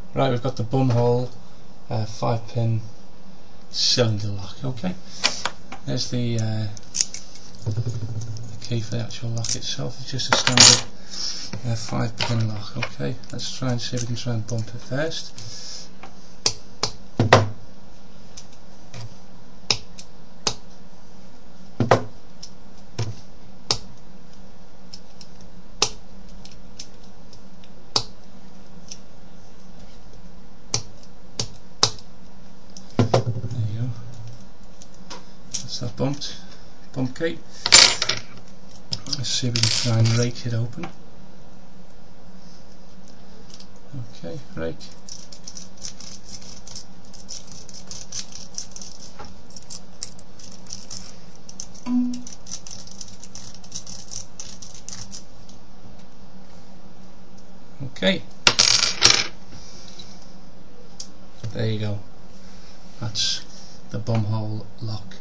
Right, we've got the bumhole 5-pin cylinder lock. Okay, there's the key for the actual lock itself. It's just a standard 5-pin lock. Okay, let's try and see if we can try and bump it first. That bump key. Let's see if we can try and rake it open. Okay, rake. Okay, there you go. That's the bumhole lock.